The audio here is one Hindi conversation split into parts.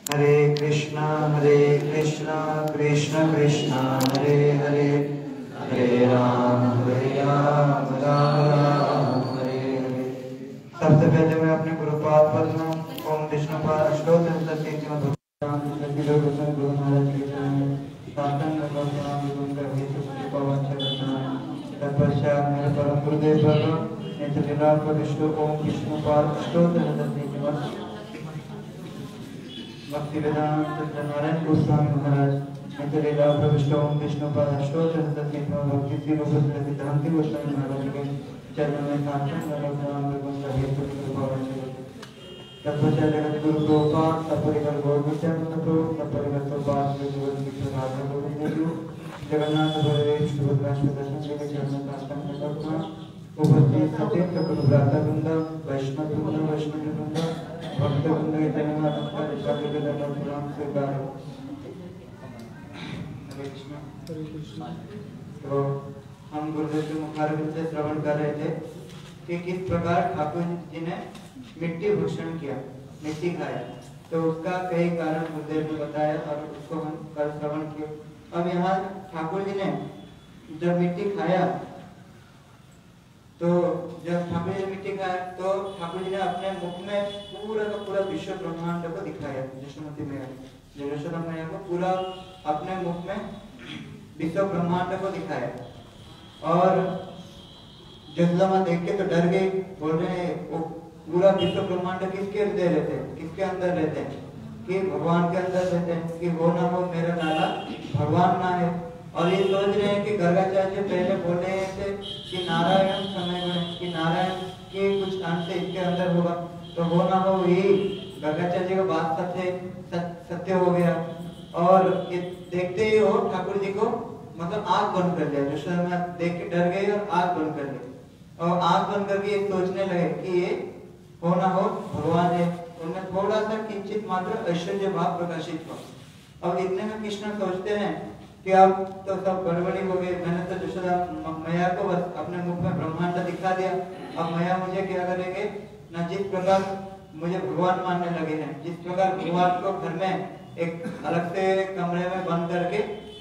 हरे कृष्णा कृष्ण कृष्ण हरे हरे, हरे राम राम राम हरे हरे। सबसे पहले मैं अपने गुरुपाद पद्म ओम विष्णुपाद अष्टोत्तर गुरु महाराज के शासन तत्पश्चात मेरे परम गुरुदेव विष्णु ओम विष्णुपाद अष्टोत्तर भक्ति वेदांत नारायण गोस्वामी महाराज मित्रलीला प्रविष्ट ओम विष्णुपाद अष्टोत्तर भक्ति श्री रूप सिद्धांति गोस्वामी महाराज के चरण में सार्थक तत्पश्चात जगत गुरु प्रभुपाद सपरिवार गौर नित्यानंद प्रभु सपरिवार प्रभुपाद राधा गोविंद देव जगन्नाथ बलदेव सुभद्राष्ट दर्शन के चरण में सार्थक उपस्थित सत्येंद्र गुरु भ्राता वृंद वैष्णव वृंद भक्त वृंद के धन्यवाद नमस्कार ईश्वर के धन्यवाद प्रणाम स्वीकार। हरे कृष्ण। तो हम गुरुदेव के मुखारविंद से श्रवण कर रहे थे कि किस प्रकार ठाकुर जी ने मिट्टी भक्षण किया, मिट्टी खाया, तो उसका कई कारण गुरुदेव ने बताया और उसको हम कल श्रवण किए। अब यहाँ ठाकुर जी ने जब मिट्टी खाया तो जब ठाकुर जी ने मिट्टी खाया तो ठाकुर जी ने अपने मुख में पूरा का पूरा विश्व ब्रह्मांड को दिखाया। यशोमती मैया जब यशोदा मैया को पूरा अपने मुख में विश्व ब्रह्मांड को दिखाया और जसोदा माँ देख के तो डर गई, बोल रहे हैं वो पूरा विश्व ब्रह्मांड किसके हृदय रहते हैं, किसके अंदर रहते हैं, कि भगवान के अंदर रहते हैं, कि वो ना हो मेरा लाला भगवान ना है। और ये सोच रहे हैं कि गर्गाचार्य पहले बोल रहे थे कि नारायण समय में, कि नारायण के कुछ अंश इसके अंदर होगा, तो वो ना हो यही गर्गाचार्य का बात सत्य हो गया। और ये देखते ही हो ठाकुर जी को मतलब आंख बंद कर लिया, यशोदा देख के डर गई और आंख बंद कर ली और आंख बंद करके ये सोचने लगे कि ये हो ना हो भगवान है। उनमें थोड़ा सा किंचित मात्र ऐश्वर्य भाव प्रकाशित हुआ। अब इतने में कृष्ण सोचते हैं कि अब तो सब गड़बड़ी हो गई, मैंने तो यशोदा मैया को बस अपने मुख में ब्रह्मांड दिखा दिया, अब मैया मुझे क्या करेंगे ना। जिस प्रकार मुझे भगवान मानने लगे हैं, जिस प्रकार भगवान को घर में एक अलग से कमरे में बंद करके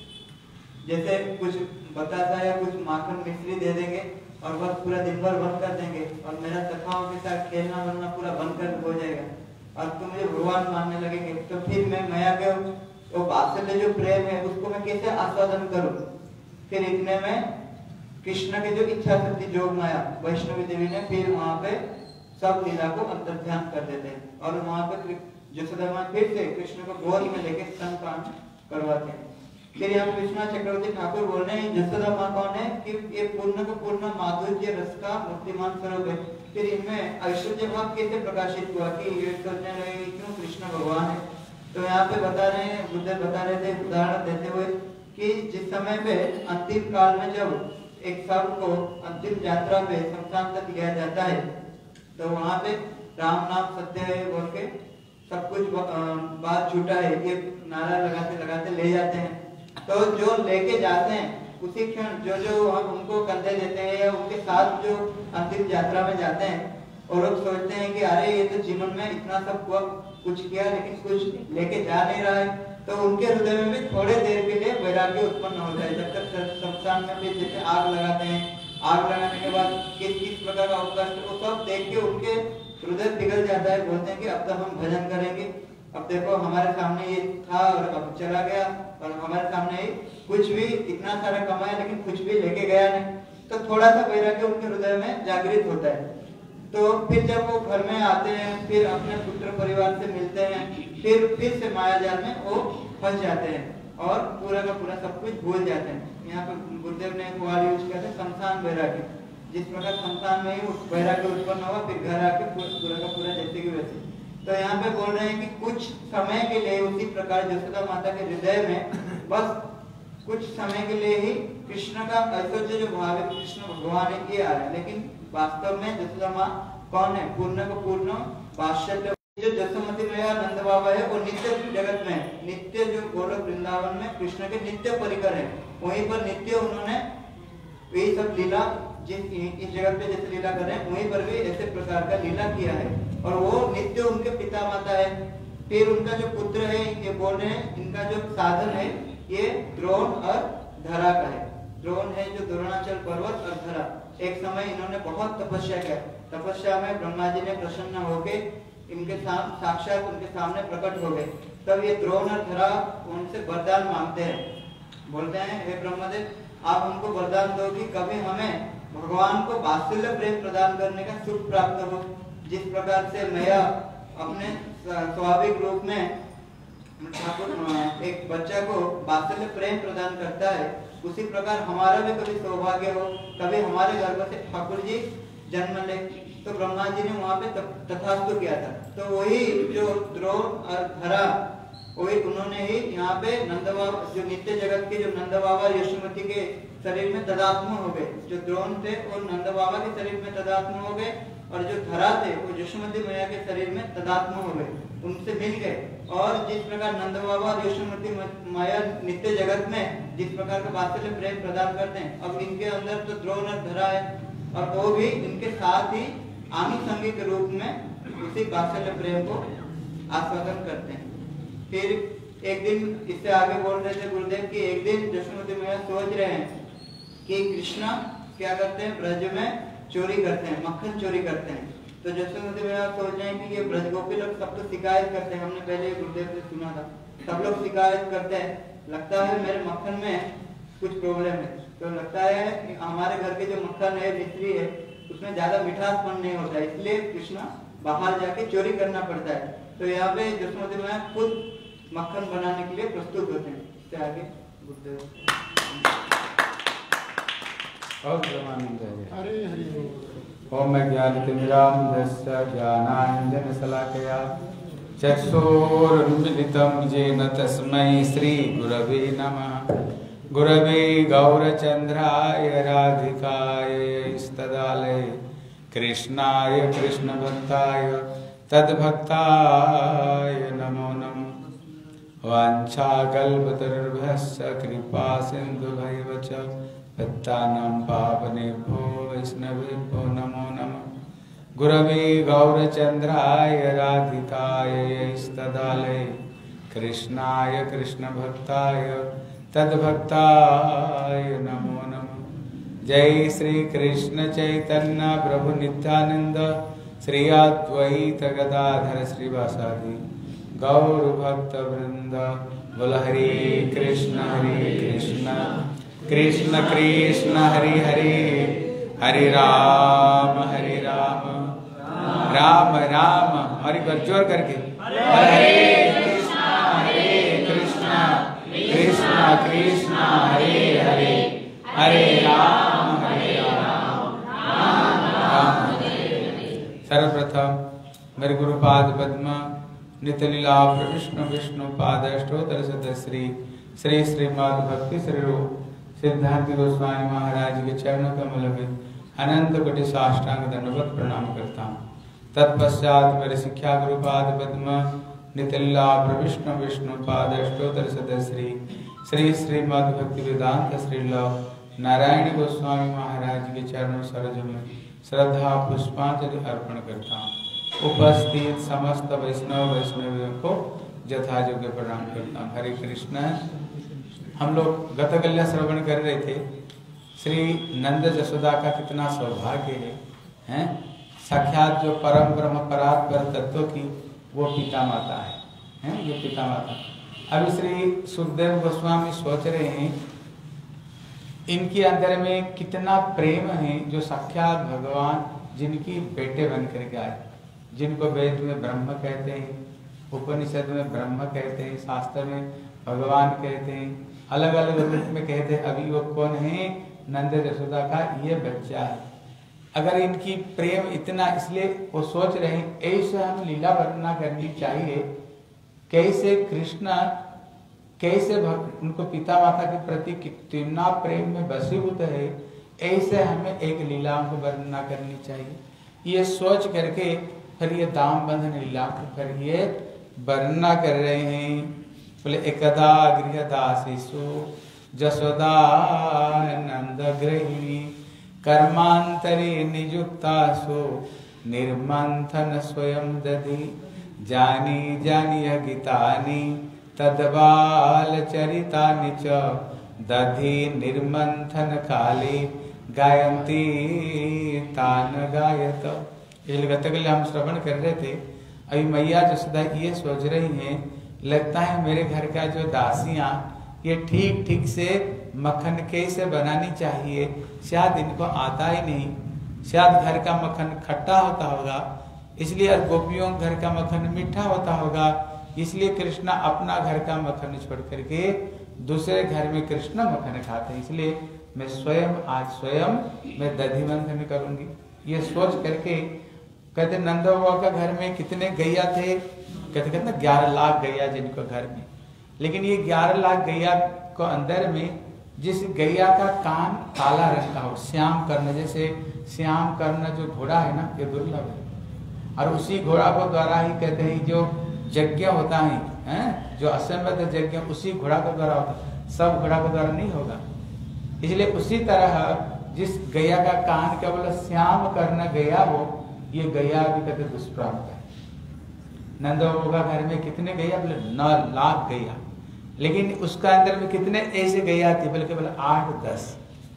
जैसे कुछ बतासा या कुछ माखन मिश्री दे देंगे और बस पूरा दिन भर बंद कर देंगे और मेरा सखाओं के साथ खेलना बनना पूरा बंद कर हो जाएगा और तुम मुझे भगवान मानने लगेंगे, तो फिर मैं मैया के वो वात्सल्य जो प्रेम है उसको मैं कैसे आस्वादन करूं। फिर इतने में कृष्ण के जो इच्छा शक्ति जोग माया वैष्णवी देवी ने फिर वहां पे सब लीला को अंतर्ध्यान कर देते हैं और वहां पे यशोदा माँ फिर से कृष्ण को गोद में लेके स्तनपान करवाते हैं। फिर यहाँ कृष्णा चक्रवर्ती ठाकुर बोल रहे हैं यशोदा माँ कौन है कि ये पूर्ण को पूर्ण माधुर्य रस का मूर्तिमान स्वरूप है। फिर इनमें ऐश्वर्य भाव कैसे प्रकाशित हुआ कि ये सोचने लगे क्यों कृष्ण भगवान है। तो यहाँ पे बता रहे हैं, बुद्ध बता रहे थे उदाहरण देते हुए कि जिस समय पे अंतिम काल में जब एक शव को अंतिम यात्रा पे शमशान तक लिया जाता है तो वहां पे राम नाम सत्य है बोल के सब कुछ बात झूठा है ये नारा लगाते लगाते ले जाते हैं। तो जो लेके जाते हैं उसी क्षण जो हम उनको कंधे देते हैं या उनके साथ जो अंतिम यात्रा में जाते हैं और लोग सोचते हैं कि अरे ये तो जीवन में इतना सब कुछ किया लेकिन कुछ लेके जा नहीं रहा है, तो उनके हृदय में भी थोड़े देर के लिए वैराग्य उत्पन्न हो जाए। जब तक शमशान में भी जैसे आग लगाते हैं, आग लगाने के बाद किस प्रकार का अवकाश वो सब देख के उनके हृदय पिघल जाता है। बोलते हैं कि अब तो हम भजन करेंगे, अब देखो हमारे सामने ये था और अब चला गया और हमारे सामने ही कुछ भी इतना सारा कमाया लेकिन कुछ भी लेके गया नहीं। तो थोड़ा सा वैराग्य उनके हृदय में जागृत होता है। तो फिर जब वो घर में आते हैं, फिर अपने पुत्र परिवार से मिलते हैं, फिर से माया जाल में वो फंस जाते हैं और पूरा का पूरा सब कुछ भूल जाते हैं। यहाँ पे गुरुदेव ने एक यूज किया था शमशान वैराग्य। जिस प्रकार शमशान में ही वैराग्य उत्पन्न हुआ फिर घर आके पूरा का पूरा जैसे कि वैसे। तो यहाँ पे बोल रहे हैं कि कुछ समय के लिए उसी प्रकार यशोदा माता के हृदय में बस कुछ समय के लिए ही कृष्ण का ऐश्वर्य जो भाव है कृष्ण भगवान है ये आ रहा है, लेकिन वास्तव में यशोदा माँ कौन है? पूर्ण को पूर्ण वात्सल्य जो जसोमती मैया नंद बाबा है वो नित्य जगत में नित्य जो गोलोक वृंदावन में कृष्ण के नित्य परिकर है, वहीं पर नित्य उन्होंने यही सब लीला इस जगत पे जैसे लीला कर रहे हैं वहीं पर भी ऐसे प्रकार का लीला किया है और वो नित्य उनके पिता माता है। फिर उनका जो पुत्र है, ये बोल रहे हैं इनका जो साधन है ये द्रोण और धरा का है। द्रोण है जो द्रोणाचल पर्वत, और धरा एक समय इन्होंने बहुत तपस्या किया। तपस्या में ब्रह्मा जी ने प्रसन्न होके इनके साक्षात उनके सामने प्रकट हो गए। तब ये द्रोण और धरा उनसे वरदान मांगते हैं, बोलते हैं हे ब्रह्मदेव, आप हमको वरदान दो कि कभी हमें भगवान को वात्सल्य प्रेम प्रदान करने का सुख प्राप्त हो। जिस प्रकार से मैया अपने स्वाभाविक रूप में ठाकुर एक बच्चा को वात्सल्य प्रेम प्रदान करता है, उसी प्रकार हमारा भी कभी सौभाग्य हो, कभी हमारे गर्भ से ठाकुर जी जन्म ले। तो ब्रह्मा जी ने वहां पे तथास्तु किया था। तो वही जो द्रोण और धरा, वही उन्होंने ही यहाँ पे नंदबाबा जो नित्य जगत के जो नंदबाबा यशोमती के शरीर में तदात्म हो गए। जो द्रोण थे वो नंदबाबा के शरीर में तदात्म हो गए, और जो धरा थे वो यशोमती मैया के शरीर में तदात्म हो गए, उनसे मिल गए। और जिस प्रकार नंदबाबा और यशोमती मैया नित्य जगत में जिस प्रकार का वात्सल्य प्रेम प्रदान करते हैं, अब इनके अंदर तो द्रोण और धरा है, और वो भी इनके साथ ही आनुषंगिक रूप में उसी वात्सल्य प्रेम को आस्वादन करते हैं। फिर एक दिन इससे आगे बोल रहे थे गुरुदेव कि एक दिन यशोमती मैया सोच रहे हैं कि कृष्णा क्या करते हैं, ब्रज में चोरी करते हैं, मक्खन चोरी करते हैं। तो यशोमती मैया सोच रहे हैं कि ये ब्रज गोपी लोग सब तो शिकायत करते हैं, हमने पहले गुरुदेव से सुना था, सब लोग शिकायत करते हैं, लगता है मेरे मक्खन में कुछ प्रॉब्लम है। तो लगता है कि हमारे घर के जो मक्खन है, मिश्री है, उसमें ज्यादा मिठासपन नहीं होता है, इसलिए कृष्णा बाहर जाके चोरी करना पड़ता है। तो यहाँ पे यशोमती मैया खुद मक्खन बनाने के लिए प्रस्तुत होते हैं। इससे आगे गुरुदेव। हरे हरि ओम ज्ञानतिमिरान्धस्य ज्ञानाञ्जनशलाकया चक्षुरुन्मिलितं येन तस्मै श्रीगुरवे नमः। गुरवे गौरचन्द्राय राधिकाय स्तदालये कृष्णाय कृष्णभक्ताय तद्भक्ताय नमो नमः। वाञ्छाकल्पतरुभ्यश्च कृपा सिन्धुभैव च पतितानां पावनेभ्यो वैष्णवेभ्यो नमो नमः। गुरवे गौरचन्द्राय राधिकाय स्तदालये कृष्णाय कृष्णभक्ताय तद्भक्ताय नमो नमः। जय श्री कृष्ण चैतन्य प्रभु नित्यानंद श्री अद्वैत गदाधर श्रीवासादि गौर भक्त वृंद। बोल हरे कृष्ण कृष्ण कृष्ण हरे हरे, हरे राम राम राम हरि बार जोर करके हरे कृष्ण कृष्ण कृष्ण हरे हरे, हरे राम राम राम। सर्वप्रथम मेरे गुरुपाद पद्म नित्य लीला विष्णु विष्णु पाद अष्टोत्तर श्री श्री श्रीमद् भक्ति श्री रूप सिद्धार्थ गोस्वामी महाराज के चरणों कमल में अनंत कोटि साष्टांग दंडवत प्रणाम करता हूँ। तत्पश्चात मेरे शिक्षा गुरुपाद पद्म नित्य लीला विष्णु विष्णु पाद अष्टोत्तर श्री श्री श्रीमद् भक्ति वेदांत श्रील नारायण गोस्वामी महाराज के चरणों सरोज में श्रद्धा पुष्पांजलि अर्पण करता हूँ। उपस्थित समस्त वैष्णवियों को यथायोग्य प्रणाम करता हूँ। हरे कृष्ण। हम लोग गतकल्या श्रवण कर रहे थे, श्री नंद जसोदा का कितना सौभाग्य है, साक्षात जो परम ब्रह्म परात्पर तत्व की वो पिता माता है, ये पिता माता। अभी श्री सुखदेव गोस्वामी सोच रहे हैं इनके अंदर में कितना प्रेम है, जो साक्षात भगवान जिनकी बेटे बन करके आए, जिनको वेद में ब्रह्म कहते हैं, उपनिषद में ब्रह्म कहते हैं, शास्त्र में भगवान कहते हैं, अलग अलग रूप में कहते हैं। अभी वो कौन है? नंद यशोदा का ये बच्चा है। अगर इनकी प्रेम इतना, इसलिए वो सोच रहे हैं ऐसे हम लीला वर्णना करनी चाहिए, कैसे कृष्ण कैसे उनको पिता माता के प्रति कितना प्रेम में वशीभूत है, ऐसे हमें एक लीलाओं को वर्णना करनी चाहिए। ये सोच करके फिर ये दाम बंधन लीला को फिर ये वर्णना कर रहे हैं। बोले एकदा गृहदासीसु जसोदा नंद गृहिणी कर्मांतरे नियुक्तासु निर्मंथन स्वयं दधि जानी जानीय गीतानि तद्बाल चरितानि च दधि निर्मंथन काले गायंती तान गायत। इसलिए गतकल हम श्रवण कर रहे थे, अभी मैया जसोदा ये सोच रही हैं, लगता है मेरे घर का जो दासियां ये ठीक ठीक से मक्खन कैसे बनानी चाहिए, शायद इनको आता ही नहीं, शायद घर का मक्खन खट्टा होता होगा, इसलिए गोपियों घर का मक्खन मीठा होता होगा, इसलिए कृष्णा अपना घर का मक्खन छोड़ करके दूसरे घर में कृष्ण मक्खन खाते हैं, इसलिए मैं स्वयं मैं दधि मंथन करूंगी। ये सोच करके कहते नंद बाबा का घर में कितने गैया थे, कहते ना 11 लाख गैया जिनको घर में, लेकिन ये 11 लाख गैया को अंदर में जिस गैया का कान काला रंग का हो, श्याम कर्ण, जैसे श्याम कर्ण जो घोड़ा है ना, ये दुर्लभ है, और उसी घोड़ा को द्वारा ही कहते हैं जो यज्ञ होता है, जो असंबद्ध यज्ञ उसी घोड़ा के द्वारा होता है, सब घोड़ा के द्वारा नहीं होगा। इसलिए उसी तरह जिस गैया का कान केवल श्याम कर्ण गैया हो, ये गैया भी कहते दुष्प्राप्त है। नंद बाबा घर में कितने गैया, बोले 9 लाख गैया, लेकिन उसका अंदर में कितने ऐसे गैया थी, बोले केवल 8-10।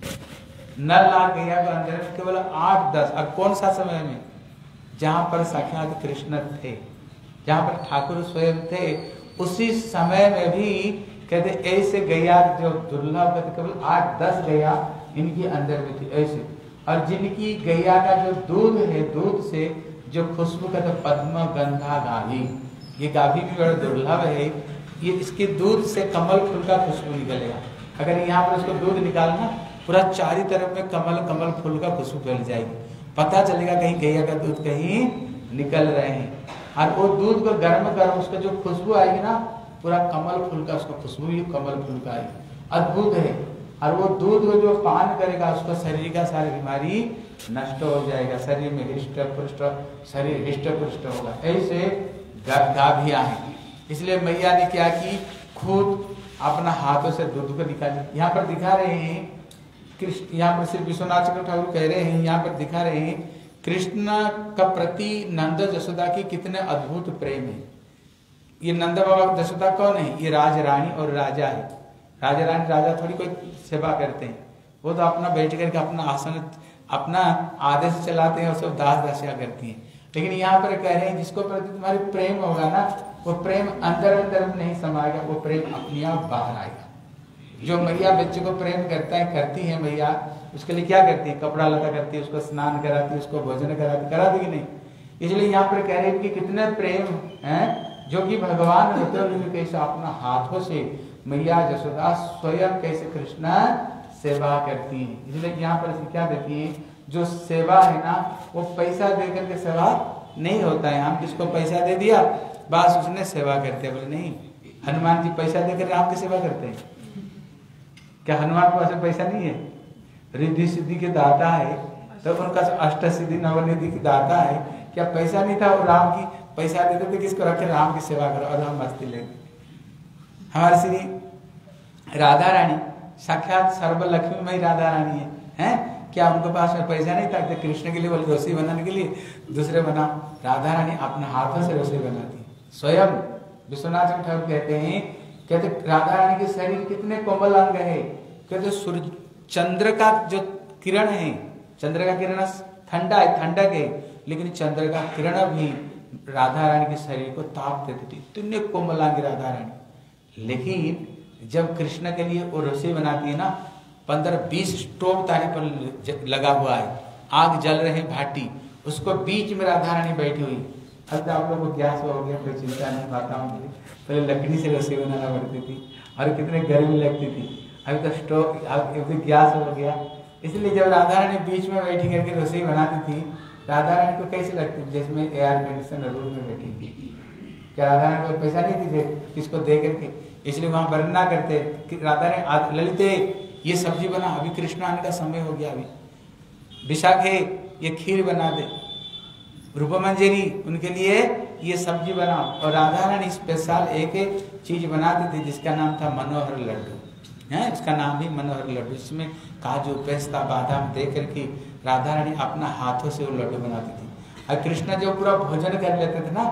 9 लाख गैया के अंदर में केवल 8-10। और कौन सा समय में, जहां पर साक्षात कृष्ण थे, जहां पर ठाकुर स्वयं थे, उसी समय में भी कहते ऐसे गैया जो दुर्लभ, कहते केवल 8-10 गैया इनकी अंदर में थी ऐसे। और जिनकी गैया का जो दूध है, दूध से जो खुशबू कहते पद्म गंधा गाभी, ये गाभी भी बड़ा दुर्लभ है, ये इसके दूध से कमल फूल का खुशबू निकलेगा। अगर यहाँ पर उसको दूध निकालना, पूरा चारों तरफ में कमल फूल का खुशबू फैल जाएगी, पता चलेगा कहीं गैया का दूध कहीं निकल रहे हैं। और वो दूध को गर्म कर उसका जो खुशबू आएगी ना, पूरा कमल फूल का उसका खुशबू भी कमल फूल का आएगी, अद्भुत है। और वो दूध को जो पान करेगा उसका शरीर का सारी बीमारी नष्ट हो जाएगा, शरीर में हृष्ट पुष्ट, शरीर हृष्ट पुष्ट होगा। ऐसे गाभियां हैं। इसलिए मैया ने क्या की, खुद अपना हाथों से दूध को निकाली। यहाँ पर दिखा रहे हैं कृष्ण, यहाँ पर श्री विश्वनाथ चक्रवर्ती ठाकुर कह रहे हैं, यहाँ पर दिखा रहे हैं कृष्ण का प्रति नंद जसोदा की कितने अद्भुत प्रेम है। ये नंद बाबा जसोदा कौन है, ये राज रानी और राजा है। राजा रानी राजा थोड़ी कोई सेवा करते हैं, वो तो अपना बैठ करके अपना आसन अपना आदेश चलाते हैं और सब दास दासियां करती हैं। लेकिन यहाँ पर कह रहे हैं जिसको प्रति तुम्हारी प्रेम होगा ना, वो प्रेम अंदर अंदर में नहीं समाएगा, वो प्रेम अपने आप बाहर आएगा। जो मैया बच्चे को प्रेम करता है, करती है मैया, उसके लिए क्या करती है, कपड़ा लता करती है, उसको स्नान कराती है, उसको भोजन कराती, कराती कि नहीं। इसलिए यहाँ पर कह रहे हैं कि कितने प्रेम है, जो कि भगवान होते हैं कैसे अपना हाथों से मैया जसोदा स्वयं कैसे कृष्ण सेवा करती है। इसलिए यहाँ पर क्या देखिए, जो सेवा है ना, वो पैसा दे करके सेवा नहीं होता है। हम किसको पैसा दे दिया, बस उसने सेवा करते हैं, बोले नहीं। हनुमान जी पैसा देकर राम की सेवा करते हैं क्या? हनुमान के पास पैसा नहीं है, रिद्धि सिद्धि के दाता है, तो उनका अष्ट सिद्धि नवनिधि की दाता है। क्या पैसा नहीं था, वो राम की पैसा देते थे, किसको रखे, राम की सेवा करो और हम मस्ती लेंगे। हमारी श्री राधा रानी साक्षात सर्वलक्ष्मीमयी राधा रानी है, क्या उनके पास में पैसा नहीं था, तो कृष्ण के लिए बोले रसोई बनाने के लिए दूसरे बना, राधा रानी अपने हाथों से रसोई बनाती स्वयं। विश्वनाथ ठाकुर कहते हैं, कहते राधा रानी के शरीर कितने कोमल अंग है, कहते सूर्य चंद्र का जो किरण है, चंद्र का किरण ठंडा है, ठंडक है, लेकिन चंद्र का किरण भी राधा रानी के शरीर को ताप देती थी, इतने कोमल अंग राधा रानी। लेकिन जब कृष्ण के लिए वो रसोई बनाती है ना, 15-20 स्टोव तारे पर लगा हुआ है, आग जल रहे भाटी, उसको बीच में राधा रानी बैठी हुई। अब तो आप लोग को गैस हो गया, कोई चिंता नहीं, पाता हूँ पहले लकड़ी से रसोई बनाना पड़ती थी और कितने गर्मी लगती थी, अभी तो स्टोव अभी गैस हो गया। इसलिए जब राधा रानी बीच में बैठी करके रसोई बनाती थी, राधा रानी को कैसी लगती थी, जिसमें एयर कंडीशनर रूम में बैठी थी। क्या राधा रानी को पैसा नहीं थी किसको दे करके, इसलिए वहां वर्णना करते कि राधा रानी ललिते ये सब्जी बना, अभी कृष्ण आने का समय हो गया, अभी विशाखे ये खीर बना दे, रूपमंजरी उनके लिए ये सब्जी बना। और राधा रानी स्पेशल एक चीज बनाती थी जिसका नाम था मनोहर लड्डू है, इसका नाम भी मनोहर लड्डू, इसमें काजू पेस्ता बादाम दे करके राधा रानी अपना हाथों से वो लड्डू बनाती थी। और कृष्ण जो पूरा भोजन कर लेते थे ना,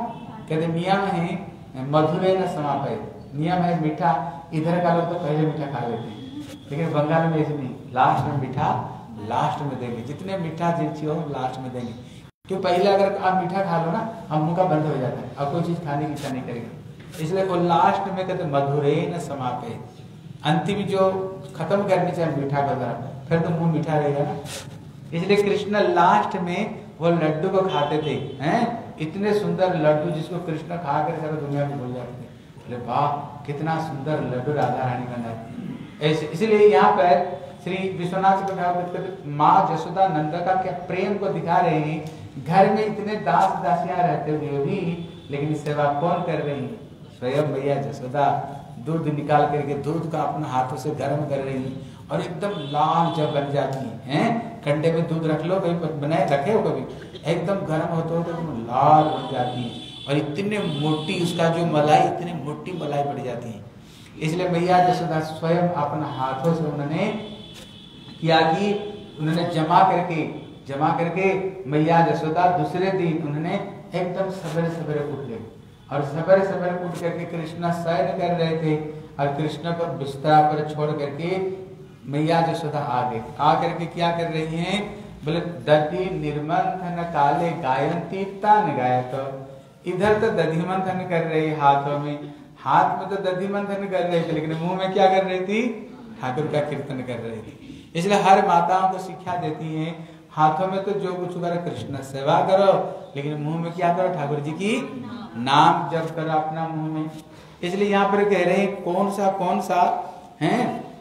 कहते नियम है मधुरे न समापय, नियम है मीठा, इधर का लोग तो पहले मीठा खा लेते हैं, लेकिन बंगाल में ऐसे नहीं, लास्ट में मीठा लास्ट में देंगे, जितने मीठा जिनसी हो लास्ट में देंगे, क्यों पहले अगर आप मीठा खा लो ना हम मुंह का बंद हो जाता है, अब कोई चीज खाने की इच्छा नहीं करेगी, इसलिए वो लास्ट में कहते मधुरे न समापय, अंतिम जो खत्म करनी चाहिए मीठा का, फिर तो मुंह मीठा रहेगा ना, इसलिए कृष्ण लास्ट में वो लड्डू को खाते थे, हैं इतने सुंदर लड्डू जिसको कृष्ण खा कर सारा दुनिया में भूल जाते थे, अरे वाह कितना सुंदर लड्डू राधा रानी बनाए ऐसे। इसलिए यहाँ पर श्री विश्वनाथ ठाकुर माँ जसोदा नंदा का क्या प्रेम को दिखा रहे हैं, घर में इतने दास दासियां रहते हुए भी लेकिन सेवा कौन कर रही है, स्वयं मैया जसोदा दूध निकाल करके दूध का अपने हाथों से गर्म कर रही है और एकदम लाल जब बन जाती है, कंडे में दूध रख लो कभी बनाए रखे हो कभी, एकदम गर्म होते हो तो लाल बन जाती है और इतने मोटी उसका जो मलाई, इतनी मोटी मलाई बढ़ जाती है। इसलिए मैया जसोदा स्वयं अपने हाथों से उन्होंने किया कि उन्होंने जमा करके मैया जसोदा दूसरे दिन उन्होंने एकदम सवेरे सवेरे उठ गए और सवेरे सवेरे उठ करके कृष्ण शयन कर रहे थे और कृष्ण को बिस्तरा पर छोड़ करके मैया जसोदा आ गए, आ करके क्या कर रही हैं, बोले दधि निर्मंथन काले गायंती तान गायत, इधर तो दधि मंथन कर रही हाथों में, हाथ में तो दधि मंथन कर रही थी लेकिन मुंह में क्या कर रही थी, ठाकुर का कीर्तन कर रही थी। इसलिए हर माताओं को शिक्षा देती हैं, हाथों में तो जो कुछ करो कृष्ण सेवा करो लेकिन मुंह में क्या करो, ठाकुर जी की नाम जप करो अपना मुंह में। इसलिए यहाँ पर कह रहे हैं कौन सा है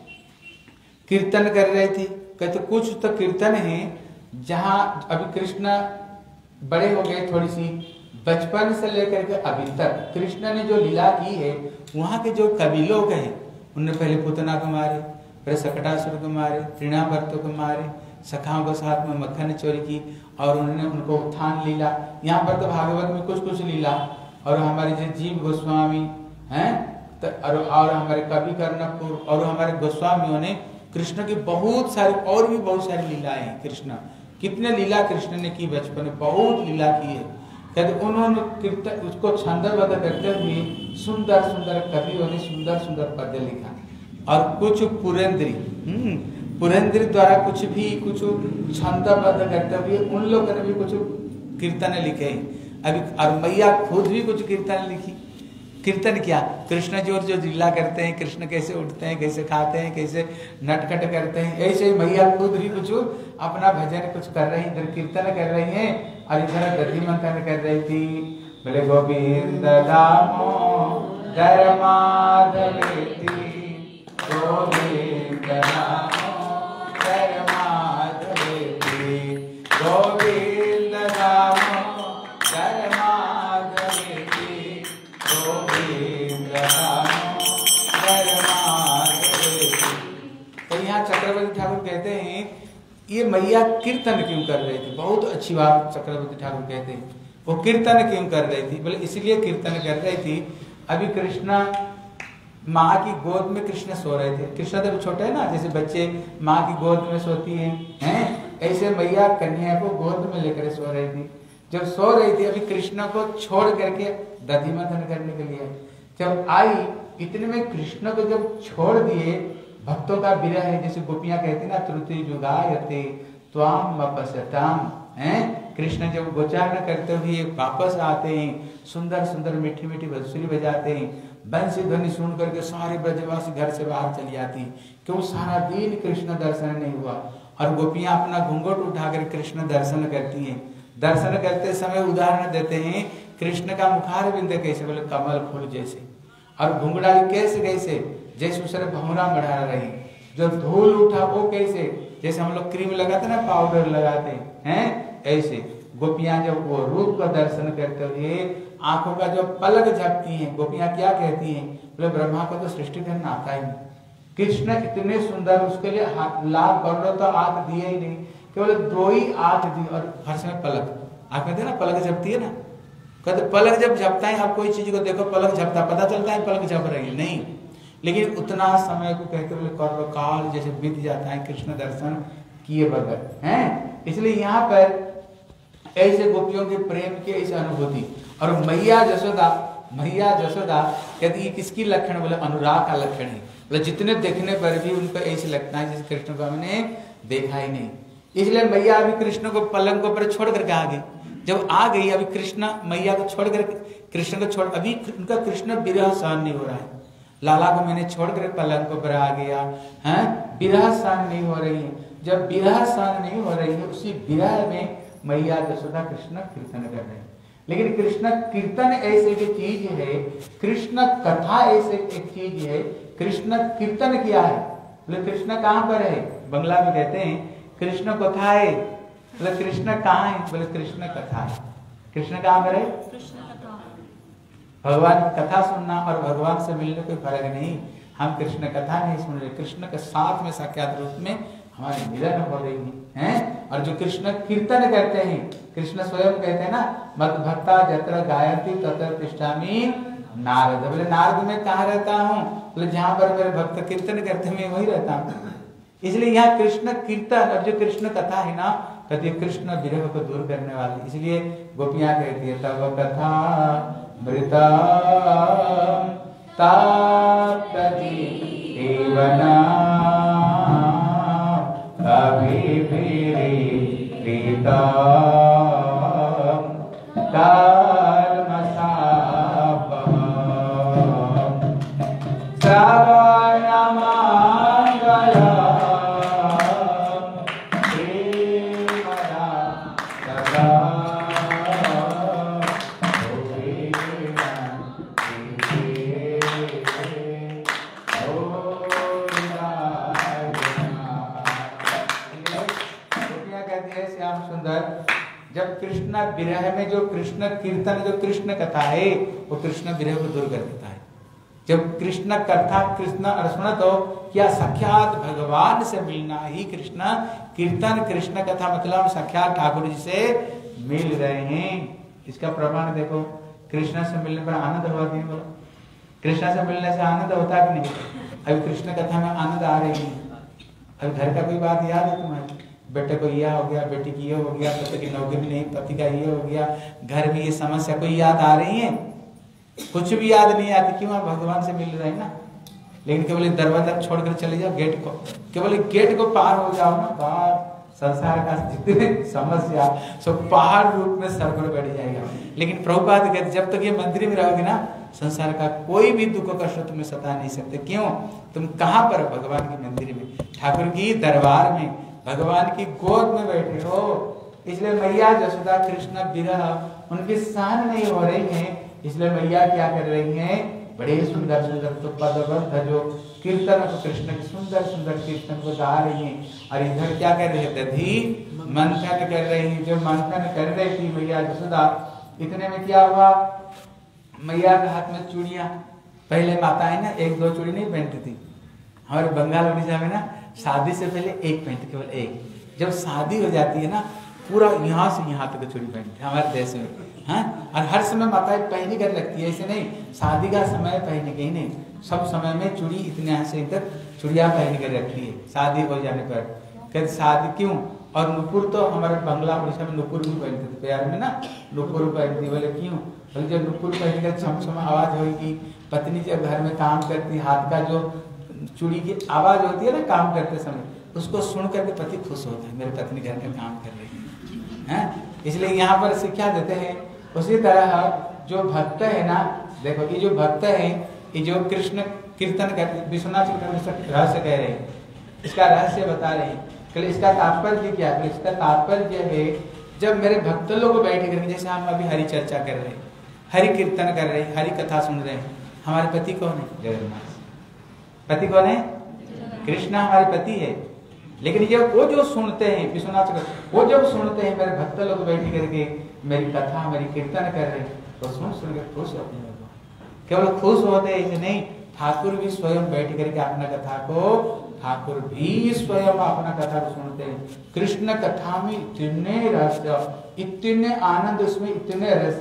कीर्तन कर रही थी, कहते कुछ तो कीर्तन है जहाँ अभी कृष्ण बड़े हो गए, थोड़ी सी बचपन से लेकर के अभी तक कृष्ण ने जो लीला की है, वहाँ के जो कवि लोग हैं उन्होंने पहले पूतना को मारे, फिर सकटासुर को मारे, तृणावर्त को मारे, सखाओं के साथ में मक्खन चोरी की और उन्होंने उनको उत्थान लीला, यहाँ पर तो भागवत में कुछ लीला, और हमारे जो जीव गोस्वामी हैं और हमारे कवि कर्णपुर और हमारे गोस्वामियों ने कृष्ण की बहुत सारी लीलाएं, कृष्ण कितने लीला कृष्ण ने की, बचपन में बहुत लीला की है। कहते उन्होंने कीर्तन उसको छंदबद्ध करते हुए सुंदर सुंदर कवियों ने सुंदर सुंदर पद्य लिखा और कुछ पुरेंद्री द्वारा कुछ छंदबद्ध करते हुए उन लोगों ने भी कुछ कीर्तन लिखे अभी, और मैया खुद भी कुछ कीर्तन लिखी। कीर्तन क्या, कृष्ण जो लीला करते हैं, कृष्ण कैसे उठते हैं, कैसे खाते हैं, कैसे नटखट करते हैं, ऐसे ही मैया खुद भी कुछ अपना भजन कुछ कर रही, इधर कीर्तन कर रही हैं और इधर दधि मंथन कर रही थी। बोले गोविंद दामोदर माधवेति, गोविंद दामोदर माधवेति, गोविंद दामोदर माधवेति, गोविंद दामोदर माधवेति। तो यहाँ चक्रवर्ती ठाकुर कहते हैं ये मैया कीर्तन क्यों कर रही थी, बहुत अच्छी बात चक्रवर्ती ठाकुर कहते हैं, वो कीर्तन क्यों कर रही थी, बोले इसलिए कीर्तन कर रही थी। अभी कृष्ण माँ की गोद में कृष्ण सो रहे थे, कृष्ण तो छोटे है ना, जैसे बच्चे माँ की गोद में सोती हैं, ऐसे मैया कन्या को गोद में लेकर सो रही थी। जब सो रही थी अभी कृष्ण को छोड़ करके दधि मंथन करने के लिए जब आई, इतने में कृष्ण को जब छोड़ दिए, भक्तों का विरह है, जैसे गोपियां कहती ना त्रुटि जुगायते त्वाम वपसताम, हैं कृष्ण जब गोचारण करते हुए वापस आते हैं, सुंदर सुंदर मीठी मीठी बांसुरी बजाते हैं, बंसी ध्वनि सुन करके सारे ब्रजवासी घर से बाहर चली जाती हैं, क्यों सारा दिन कृष्ण दर्शन नहीं हुआ। और गोपियां अपना घूंघट उठाकर कृष्ण दर्शन करती हैं। दर्शन करते समय उदाहरण देते हैं, कृष्ण का मुखार बिंद कैसे, बोले कमल फूल जैसे, और घुंघराली कैसे जैसे उसने भौरा बढ़ा रही, जो धूल उठा वो कैसे, जैसे हम लोग क्रीम लगाते ना, पाउडर लगाते हैं, ऐसे गोपियां जब वो रूप का दर्शन करते हुए आंखों का जो पलक झपकी हैं, गोपियां क्या कहती हैं, बोले ब्रह्मा को तो सृष्टि करना आता ही नहीं, कृष्ण इतने सुंदर, उसके लिए लाभ कर तो आंख दिए ही नहीं, केवल 2 ही आंख दी और फर्श में पलक, आंख में ना पलक झपती है ना, कहते पलक जब झपता है, आप कोई चीज को देखो पलक झपता, पता चलता है पलक झप रही है, नहीं, लेकिन उतना समय को कहते हुए कर्म काल जैसे बीत जाता है कृष्ण दर्शन किए बगैर, हैं। इसलिए यहाँ पर ऐसे गोपियों के प्रेम की ऐसी अनुभूति, और मैया जसोदा कहती है किसकी लक्षण? बोले अनुराग का लक्षण है। बोले जितने देखने पर भी उनको ऐसे लगता है जैसे कृष्ण को हमने देखा ही नहीं। इसलिए मैया अभी कृष्ण को पलंग को ऊपर छोड़ करके आ गई। जब आ गई अभी कृष्ण मैया को छोड़ कर कृष्ण को छोड़, अभी उनका कृष्ण विरह सहन नहीं हो रहा है। लाला को मैंने छोड़ कर पलंग को ऊपर आ गया है, विरह सहन नहीं हो रही है। जब विरह सहन नहीं हो रही है, उसी विरह में मैया जसोदा कृष्ण कीर्तन कर रहे हैं। लेकिन कृष्ण कीर्तन ऐसे एक चीज है, कृष्ण कथा ऐसे एक चीज है। कृष्ण कीर्तन किया है। बोले कृष्ण कहाँ पर है? बंगला में कहते हैं कृष्ण कथा है। बोले कृष्ण कहाँ है? बोले कृष्ण कथा है। कृष्ण कहाँ पर है? भगवान की कथा सुनना और भगवान से मिलने कोई फर्क नहीं। हम कृष्ण कथा नहीं सुन रहे, कृष्ण के साथ में साक्षात रूप में हमारे मिलन हो रही है। और जो कृष्ण कीर्तन करते हैं, कृष्ण स्वयं कहते हैं ना, मद भक्ता जत्र गायन्ति तत्र तिष्ठामि नारद। बोले नारद में कहाँ रहता हूँ? बोले जहाँ पर मेरे भक्त कीर्तन करते हैं मैं वही रहता हूँ। इसलिए यहाँ कृष्ण कीर्तन और जो कृष्ण कथा है ना, कहती है कृष्ण विरह को दूर करने वाली। इसलिए गोपियाँ कहती है तब कथा मृता ताप्तति एवना अभिभिरीता कर्मसापः श्रवणमङ्गलम् प्रेमया सदा जब कृष्ण विरह में जो कृष्ण कीर्तन जो कृष्ण कथा है वो कृष्ण विरह को दूर कर देता है। जब कृष्ण कथा कृष्ण और सुना तो क्या साक्षात भगवान से मिलना ही कृष्ण कीर्तन कृष्ण कथा मतलब साक्षात ठाकुर जी से मिल रहे हैं। इसका प्रमाण देखो, कृष्ण से मिलने पर आनंद हुआ कि बोलो? कृष्ण से मिलने से आनंद होता कि नहीं? अभी कृष्ण कथा में आनंद आ रही है। अभी घर का कोई बात याद है तुम्हारी? बेटे को यह हो गया, बेटी की ये हो गया, पति की नौकरी नहीं, पति का ये हो गया, घर में ये समस्या कोई याद आ रही है? कुछ भी याद नहीं आती। क्यों? आप भगवान से मिल रहे हैं ना। लेकिन केवल दरवाजा छोड़कर चले जाओ, गेट को केवल गेट को पार हो जाओ ना, बाहर संसार का जितने समस्या सब पहाड़ रूप में सर पर बैठ जाएगा। लेकिन प्रभुपाद कहते जब तक ये मंदिर में रहोगे ना, संसार का कोई भी दुख कष्ट तुम्हें सता नहीं सकते। क्यों? तुम कहाँ पर? भगवान के मंदिर में, ठाकुर की दरबार में, भगवान की गोद में बैठे हो। इसलिए मैया जसोदा कृष्ण विरह उनकी सहन नहीं हो रही है। इसलिए मैया क्या कर रही हैं? बड़े सुंदर सुंदर तो पदबद्ध जो कीर्तन को कृष्ण के सुंदर सुंदर कीर्तन को गा रही हैं। और इधर क्या कर रही है? दधी मंथन कर रही है। जो मंथन कर रही थी मैया जसोदा, इतने में क्या हुआ? मैया के हाथ में चूड़ियां। पहले माताएं ना एक दो चूड़ी नहीं पहनती थी। हमारे बंगाल उड़ीसा में ना शादी से पहले एक पहनती, केवल एक। जब शादी हो जाती है ना, पूरा यहाँ से यहाँ तक चूड़ी पहनती है हमारे देश में। हाँ, और हर समय माताएं पहनी कर लगती है, ऐसे नहीं शादी का समय पहने के ही नहीं, सब समय में चूड़ी इतने यहाँ से इधर चूड़िया पहन कर रखती है। शादी हो जाने पर कहते शादी क्यों? और नुपुर तो हमारे बंगला उड़ीसा में नुपुर भी पहनते थे, प्यार में ना नुपुर पहनती। बोले क्यों? बोले जब नुपुर पहन कर छम आवाज होगी, पत्नी जब घर में काम करती, हाथ का जो चूड़ी की आवाज होती है ना काम करते समय, उसको सुन करके पति खुश होता है, मेरी पत्नी घर में काम कर रही है। इसलिए यहाँ पर शिक्षा देते हैं। उसी तरह जो भक्त है ना, देखो ये जो भक्त है, ये जो कृष्ण कीर्तन करते, विश्वनाथ रहस्य कह रहे हैं, इसका रहस्य बता रहे हैं। इसका तात्पर्य क्या है? इसका तात्पर्य है जब मेरे भक्त लोग बैठे करके, जैसे हम अभी हरि चर्चा कर रहे हैं, हरि कीर्तन कर रहे हैं, हरि कथा सुन रहे हैं, हमारे पति कौन है? जगन्नाथ। पति कौन है? कृष्ण हमारे पति है। लेकिन जब वो जो सुनते हैं विश्वनाथ, वो जब सुनते हैं मेरे भक्त लोग बैठ करके मेरी कथा मेरी कीर्तन कर रहे हैं, तो सुन के खुश होते हैं। केवल खुश होते ऐसे नहीं, ठाकुर भी स्वयं बैठ करके अपना कथा को, ठाकुर भी स्वयं अपना कथा को सुनते हैं। कृष्ण कथा में इतने रस, इतने आनंद, उसमें इतने रस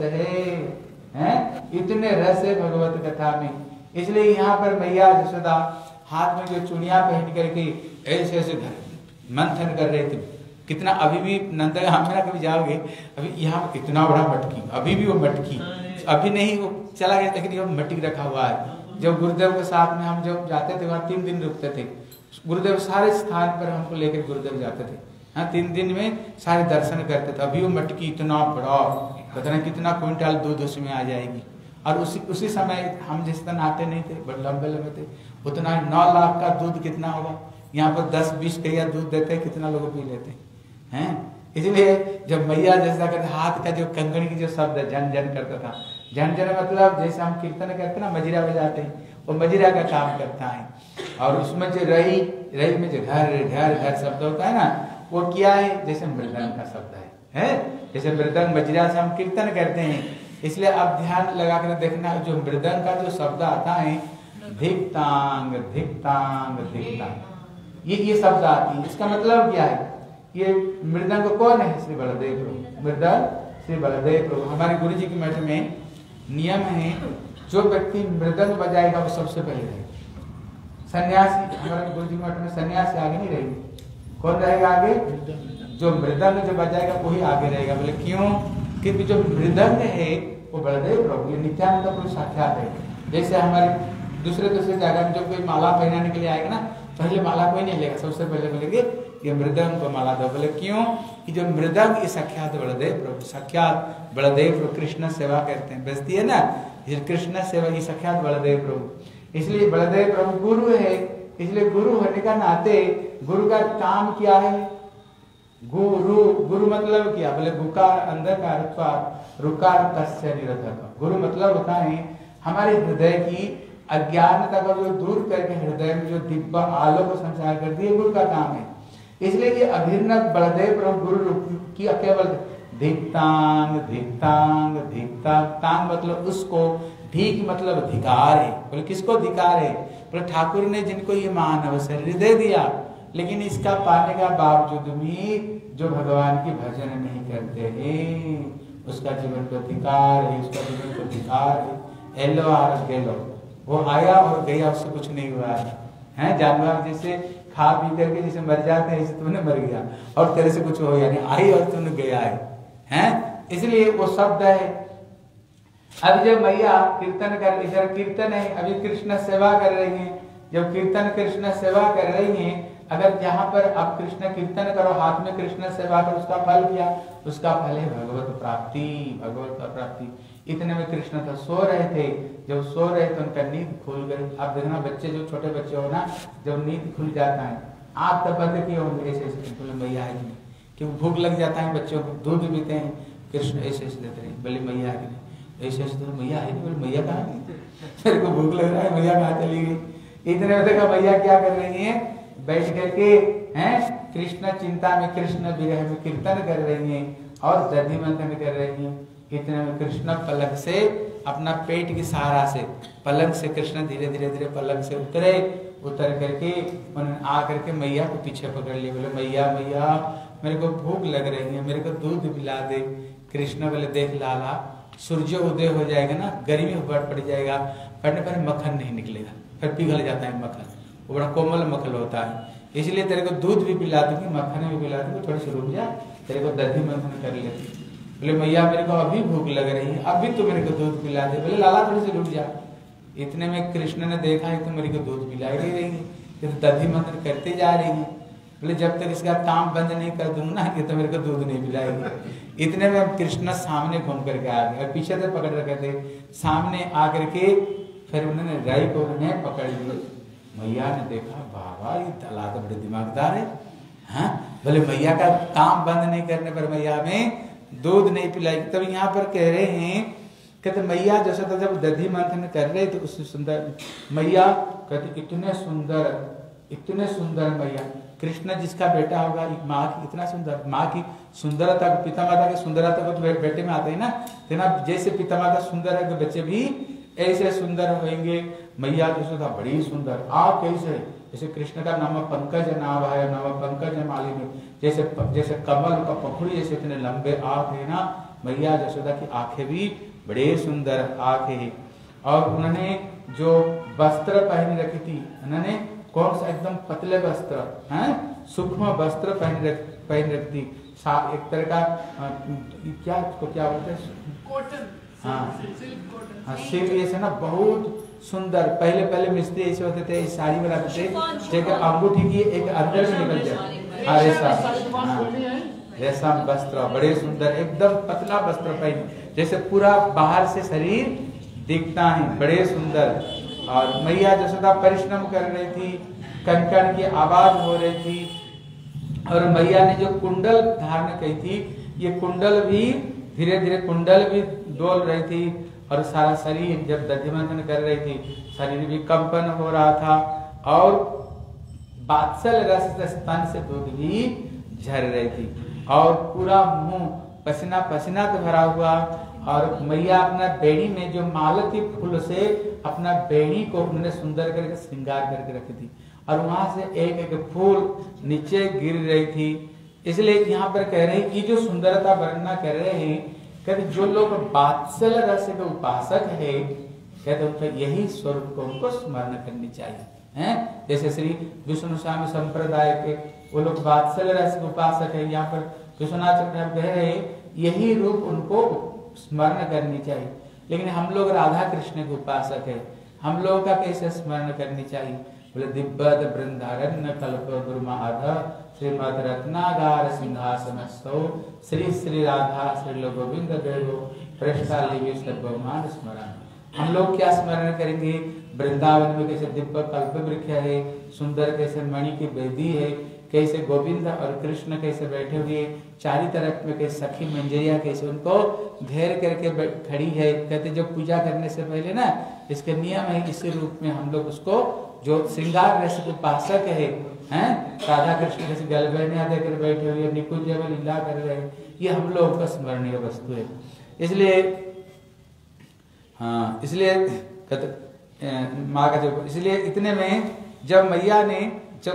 है, इतने रस है भगवत कथा में। इसलिए यहाँ पर मैया जसोदा हाथ में जो चूड़ियां पहन करके ऐसे ऐसे मंथन कर रहे थे। कितना अभी भी नंदगांव में कभी जाओगे, अभी यहाँ इतना बड़ा मटकी, अभी भी वो मटकी अभी नहीं, वो चला गया, लेकिन ये मट्टी रखा हुआ है। जब गुरुदेव के साथ में हम जब जाते थे वहाँ 3 दिन रुकते थे। गुरुदेव सारे स्थान पर हमको लेकर गुरुदेव जाते थे। हाँ, 3 दिन में सारे दर्शन करते थे। अभी वो मटकी इतना बड़ा, पता नहीं कितना क्विंटल दूध उसमें आ जाएगी। और उसी समय हम जिस दिन आते नहीं थे, बड़े लंबे लंबे थे, उतना 9 लाख का दूध कितना होगा। यहाँ पर 10-20 कहिया दूध देते हैं, कितना लोग पी लेते हैं। इसलिए जब मैया जैसा करते, हाथ का जो कंगन की जो शब्द है, झन झन करता था। झन झन मतलब जैसे हम कीर्तन करते ना, मजीरा बजाते हैं, वो मजीरा का काम करता है। और उसमें जो रही में जो घर घर घर शब्द होता है ना, वो क्या है, जैसे मृदंग का शब्द है। जैसे मृदंग मजीरा से हम कीर्तन करते हैं। इसलिए आप ध्यान लगा कर देखना, जो मृदंग का जो शब्द आता है, धिक्तांग धिक्तांग धिक्तांग, ये शब्द आती है। इसका मतलब क्या है, ये मृदंग कौन है, श्री बलदेव प्रभु। मृदंग श्री बलदेव प्रभु। हमारे गुरु जी के मठ में नियम है, जो व्यक्ति मृदंग बजाएगा वो सबसे पहले रहेगा। सन्यासी, हमारे गुरु जी के मठ में सन्यासी आगे नहीं रहेगी। कौन रहेगा आगे, जो मृदंग जो बजाएगा वही आगे रहेगा। बोले क्यों, क्योंकि जो मृदंग है वो बलदेव प्रभु, ये नित्यानंद प्रभु साक्षात है। जैसे हमारे दूसरे जगह में जब कोई माला पहनाने के लिए आएगा ना, पहले माला कोई नहीं लेगा, सबसे पहले बोलेंगे ये मृदंग को माला दो। बोले क्यों, कि जो मृदंग ये साक्षात बलदेव प्रभु, साक्षात बलदेव प्रभु कृष्ण सेवा करते हैं, बजती है ना, ये कृष्ण सेवा, ये साक्षात बलदेव प्रभु। इसलिए बलदेव प्रभु गुरु है। इसलिए गुरु होने का नाते गुरु का काम क्या है, गुरु मतलब क्या, बोले गुकार अंधकार रुकार तस्य निरधक। गुरु मतलब होता है हमारे हृदय की अज्ञानता को जो दूर करके हृदय में जो दिव्य आलोक संचार कर दिए, गुरु का काम है। इसलिए ये अभिन्न बलदेव प्रभु गुरु की केवल धिक्तांग धिक्तांग धिक्तांग, तांग मतलब उसको, ढीक मतलब धिकार है। बोले किसको धिकार है, बोले ठाकुर ने जिनको ये महान अवसर दे दिया, लेकिन इसका पाने का बावजूद भी जो भगवान की भजन नहीं करते हैं, उसका जीवन को धिकार है, उसका जीवन को धिकार है। एलो आर गेलो, वो आया और गया, उससे कुछ नहीं हुआ है। जानवर जैसे खा पी करके जैसे मर जाते हैं, जैसे तुमने मर गया और तेरे से कुछ हो गया नहीं, आई और तुमने गया है। इसलिए वो शब्द है। अब जब मैया कीर्तन कर, इधर कीर्तन है, अभी कृष्ण सेवा कर रही है। जब कीर्तन कृष्ण सेवा कर रही है, अगर जहाँ पर आप कृष्ण कीर्तन करो, हाथ में कृष्ण सेवा करो, उसका फल क्या, उसका फल है भगवत प्राप्ति, भगवत प्राप्ति। इतने में कृष्ण तो सो रहे थे। जब सो रहे तो उनका नींद खुल गई। आप देखना बच्चे, जो छोटे बच्चे हो ना, जब नींद खुल जाता है, आप तब बंद किए होंगे ऐसे बोले मैया है कि नहीं, क्योंकि भूख लग जाता है बच्चों को, दूध पीते हैं, कृष्ण ऐसे देते रहे, बोले मैया है कि नहीं, ऐसे तो मैया है नहीं, बोले मैया कहाँ गई, मेरे को भूख लग रहा है, मैया कहाँ चली गई। इतने में देखा मैया क्या कर रही है, बैठ करके हैं कृष्ण चिंता में, कृष्ण विरह में कीर्तन कर रही है और दधि मंथन कर रही है। इतने में कृष्ण पलक से, अपना पेट की सहारा से पलक से कृष्ण धीरे धीरे धीरे पलक से उतर करके उन्होंने आ करके मैया को पीछे पकड़ लिया। बोले मैया मैया मेरे को भूख लग रही है, मेरे को दूध पिला दे। कृष्ण बोले देख लाला, सूर्य उदय हो जाएगा ना, गर्मी पड़ जाएगा, पड़ने पर मक्खन नहीं निकलेगा, फिर पिघल जाता है मक्खन, वो बड़ा कोमल मक्खन होता है, इसलिए तेरे को दूध भी पिला दूंगी, मक्खन भी पिला दूंगी, थोड़ी सी रुक जा, तेरे को दधि मंथन कर लेती। बोले मैया मेरे को अभी भूख लग रही है, अभी तो मेरे को दूध पिला दे। बोले लाला थोड़ी सी रुक जा। इतने में कृष्ण ने देखा है तो मेरे को दूध पिलाई नहीं रही है, ये तो दधि मंथन करते जा रही है। बोले जब तक इसका काम बंद नहीं कर दूंगा ना, ये तो मेरे को दूध नहीं पिलाएगी। इतने में कृष्ण सामने घूम करके आ गए, पीछे से पकड़ रखे थे, सामने आकर के फिर उन्होंने राई को उन्हें पकड़ लिया। मैया ने देखा बाबा ये दला तो बड़े दिमागदार है। हाँ बोले मैया का काम बंद नहीं करने पर मैया में दूध नहीं पिलाई। तब यहाँ पर कह रहे हैं, कहते मैया जैसे तो जब दधि मंथन कर रहे थे उससे सुंदर मैया, कहते इतने सुंदर मैया। कृष्ण जिसका बेटा होगा, माँ की इतना सुंदर, माँ की सुंदरता, पिता माता की सुंदरता को तो बेटे में आते हैं ना, जैसे पिता माता सुंदर है तो बच्चे भी ऐसे सुंदर होंगे। मैया जैसे था बड़ी सुंदर। आप कैसे, जैसे कृष्ण का नाम पंकज नाभ है, नाम पंकज मालिनी, जैसे कमल का पखुड़ी जैसे इतने लंबे आंख है ना, मैया जसोदा की आंखें भी बड़े सुंदर आंखें हैं। और उन्होंने जो वस्त्र पहन रखी थी, उन्होंने कौन सा एकदम पतले वस्त्र हैं, सूक्ष्म वस्त्र पहन रखती, एक तरह का क्या बोलते हैं, हाँ सिल्क ऐसे ना बहुत सुंदर। पहले पहले मिस्त्री ऐसे होते थे, साड़ी बनाते थे, एक अंगूठी की एक अंदर से निकल जाए। हाँ रेशम वस्त्र बड़े सुंदर, एकदम पतला वस्त्र पहने, जैसे पूरा बाहर से शरीर दिखता है, बड़े सुंदर। और मैया जसोदा परिश्रम कर रही थी, कनकन की आवाज हो रही थी। और मैया ने जो कुंडल धारण की थी, ये कुंडल भी धीरे धीरे कुंडल भी डोल रही थी, और सारा शरीर जब दधिमंथन कर रही थी, शरीर भी कंपन हो रहा था, और बात्सल रस से स्तन से दूध भी झर रही थी, और पूरा मुंह पसीना पसीना से भरा हुआ। और मैया अपना बेड़ी में जो मालती फूल से अपना बेड़ी को उन्होंने सुंदर करके श्रृंगार करके रखी थी, और वहां से एक एक फूल नीचे गिर रही थी। इसलिए यहाँ पर कह रहे हैं कि जो सुंदरता वर्णना कर रहे हैं, कहते जो लोग वात्सल रस के उपासक है, कहते उनका यही स्वरूप को उनको स्मरण करनी चाहिए हैं। जैसे श्री विष्णु स्वामी संप्रदाय के वो लोग वात्सल रस के उपासक है, यहाँ पर विश्वनाथ चक्रवर्ती कह रहे यही रूप उनको स्मरण करनी चाहिए। लेकिन हम लोग राधा कृष्ण के उपासक है, हम लोग का कैसे स्मरण करनी चाहिए? बोले दिव्य वृंदारण्य कल्प गुरुमाधव श्रीमद रत्नागार सिंहासनस्थो श्री श्री राधा श्री गोविंद देवो पृष्ठालिवि सर्वमान स्मरण। हम लोग क्या स्मरण करेंगे? वृंदावन में कैसे दिव्य कल्प वृक्ष है, सुंदर कैसे मणि की वेदी है, कैसे गोविंद और कृष्ण कैसे बैठे हुए, चारों तरफ में कैसे सखी मंजरिया कैसे उनको घेर करके खड़ी है। कहते जब पूजा करने से पहले ना इसके नियम है, इसी रूप में हम लोग उसको जो श्रृंगार रस उपासक है, हैं राधा कृष्ण कैसे गलबेनिया देकर बैठे हुए निकुंज में लीला कर रहे हैं, ये हम लोग का स्मरणीय वस्तु है। इसलिए हाँ इसलिए माँ का जो इसलिए इतने में जब मैया ने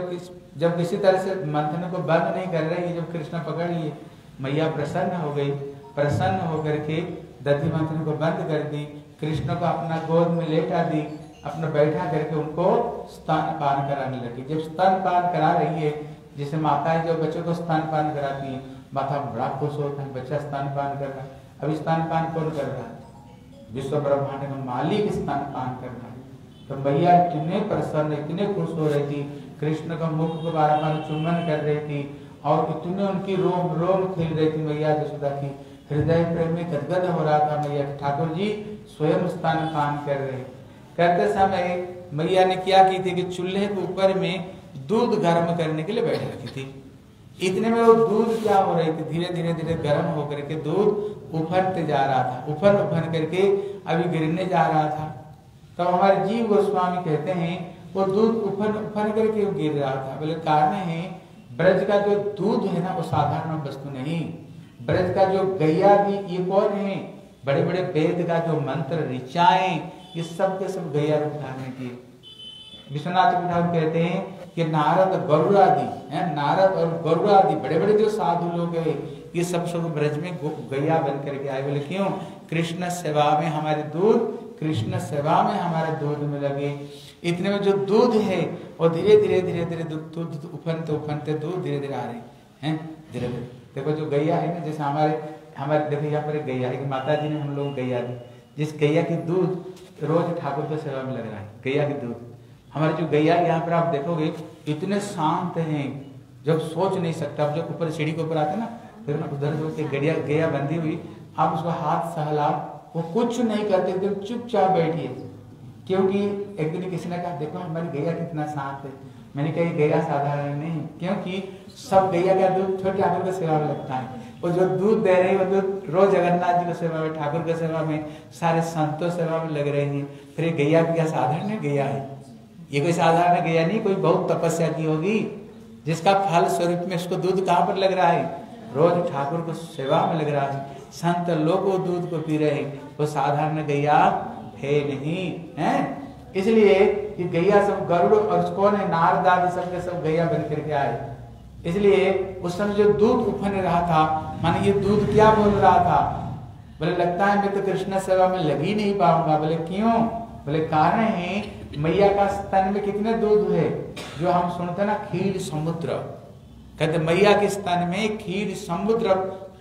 जब किसी तरह से मंथन को बंद नहीं कर रही, जब कृष्ण पकड़ लिए, मैया प्रसन्न हो गई, प्रसन्न होकर के दधि मंथन को बंद कर दी, कृष्ण को अपना गोद में लेटा दी, अपना बैठा करके उनको स्तन पान कराने लगी। जब स्तन पान करा रही है, जैसे माताएं जो बच्चों को स्तन पान कराती है, माता बड़ा खुश होता है, बच्चा स्तन पान कर रहा है। अभी स्तन पान कौन कर रहा है? विश्व ब्रह्मांड का मालिक स्तन पान कर रहा है। तो मैया इतने प्रसन्न इतने खुश हो रही थी, कृष्ण का मुख को बार बार चुम्बन कर रही थी, और इतने उनकी रोम रोम खिल रही थी मैया जसोदा की, हृदय प्रेम में गदगद हो रहा था मैया। ठाकुर जी स्वयं स्तन पान कर रहे। करते समय मैया ने क्या की थी कि चूल्हे के ऊपर में दूध गर्म करने के लिए बैठ रखी थी। इतने में वो दूध क्या हो रही थी, धीरे धीरे धीरे गर्म होकर के दूध उफरते जा रहा था, उफर उफर करके अभी गिरने जा रहा था। तो हमारे जीव गोस्वामी कहते हैं वो दूध उफर उफर करके गिर रहा था। बोले कारण है ब्रज का जो दूध है ना वो साधारण वस्तु नहीं, ब्रज का जो गैया भी ये कौन है? बड़े बड़े वेद का जो मंत्र ऋचाएं ये सब के सब गैया रूप धारण किए। विश्वनाथ ठाकुर कहते हैं कि नारद गरुड़ आदि है, नारद और गरुड़ आदि बड़े बड़े जो साधु लोग है ये सब ब्रज में गैया बन करके आए। बोले क्यों? कृष्ण सेवा में हमारे दूध, कृष्ण सेवा में हमारे दूध में लगे। इतने में जो दूध है वो धीरे धीरे धीरे धीरे दूध उफनते उफनते दूध धीरे धीरे आ रहे हैं, धीरे धीरे। देखो जो गैया है ना, जैसे हमारे देखो यहाँ पर एक गैया है कि माता जी ने हम लोग गैया दी, जिस गैया की दूध रोज ठाकुर की सेवा में लग रहा है, गैया की दूध। हमारे जो गैया यहाँ पर आप देखोगे इतने शांत हैं, जब सोच नहीं सकता। आप जब ऊपर सीढ़ी के ऊपर आते ना, फिर उधर जो गैया बंधी हुई, आप उसको हाथ सहला, वो कुछ नहीं करते, एकदम चुपचाप बैठिए। क्योंकि एक दिन किसी ने कहा देखो हमारी गैया कितना शांत है। मैंने कहा गैया साधारण नहीं, क्योंकि सब गैया का दूध छोटे ठाकुर की सेवा में लगता है। वो जो दूध दे रही है वो दूध रोज जगन्नाथ जी की सेवा में, ठाकुर की सेवा में, सारे संतों सेवा में लग रहे हैं। फिर ये गैया क्या साधारण गैया है? ये कोई साधारण गैया नहीं, कोई बहुत तपस्या की होगी जिसका फल स्वरूप में इसको दूध कहाँ पर लग रहा है? रोज ठाकुर को सेवा में लग रहा है। संत लोग वो दूध को पी रहे हैं, वो साधारण गैया है नहीं है। इसलिए ये गैया सब गरुड़ और कौन है, नारद आदि सबके सब गैया बन करके आए। इसलिए उस समय जो दूध उफन रहा था, माने ये दूध क्या बोल रहा था? बोले लगता है मैं तो कृष्ण सेवा में लग ही नहीं पाऊंगा। बोले क्यों? बोले कारण है मैया का स्तन में कितने दूध है, जो हम सुनते ना खीर समुद्र। कहते मैया के स्तन में खीर समुद्र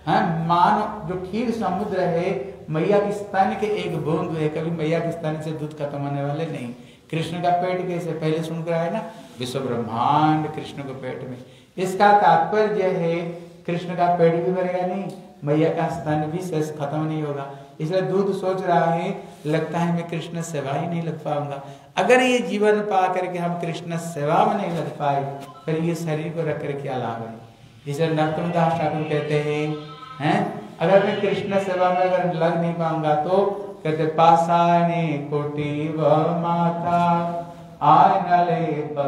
हाँ, मानो जो क्षीर समुद्र है, मैया की स्तन के एक बूंद है, कभी मैया के स्तन से दूध खत्म होने वाले नहीं। कृष्ण का पेट कैसे पहले सुनकर आए ना, विश्व ब्रह्मांड कृष्ण के पेट में। इसका तात्पर्य है कृष्ण का पेट भी भरेगा नहीं, मैया का स्तन भी शेष खत्म नहीं होगा। इसलिए दूध सोच रहा है, लगता है मैं कृष्ण सेवा ही नहीं लग पाऊंगा। अगर ये जीवन पा करके हम कृष्ण सेवा में नहीं लग पाए, फिर ये शरीर को रख कर क्या लाभ है। इसलिए नरोत्तम दास ठाकुर कहते हैं, अगर मैं कृष्ण सेवा में अगर लग नहीं पाऊंगा तो कहते पाषाणे कोटिव माता आनले